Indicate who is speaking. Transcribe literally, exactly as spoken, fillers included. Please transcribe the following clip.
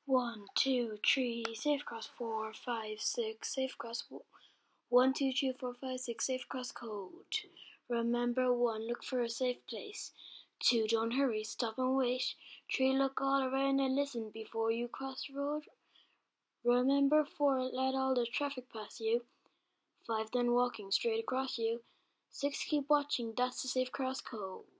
Speaker 1: One, two, three, safe cross four, five, six, safe cross w- one, two, three, four, five, six, safe cross code. Remember one, look for a safe place. Two, don't hurry, stop and wait. Three, look all around and listen before you cross the road. Remember four, let all the traffic pass you. Five, then walking straight across you. Six, keep watching, that's the safe cross code.